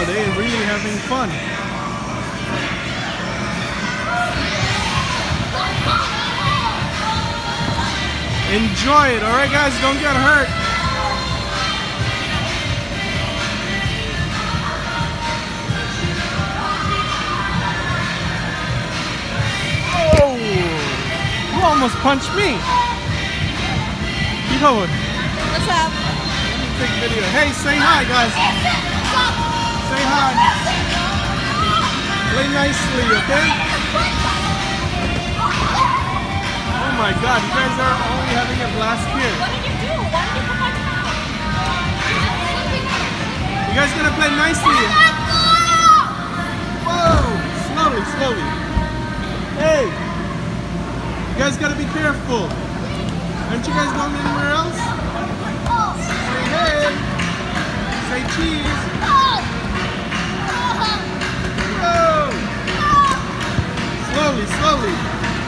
Wow, they're really having fun. Enjoy it, alright guys? Don't get hurt. Oh! You almost punched me. Keep going. What's up? Let me take video. Hey, say hi guys. Say hi. Play nicely, okay? Oh my god, you guys are only having a blast here. What did you do? Why did you put my mouth? You guys gonna play nicely. Whoa! Slowly, slowly. Hey! You guys gotta be careful. Aren't you guys going anywhere else? Say hey! Say cheese! Whoa! Slowly, slowly.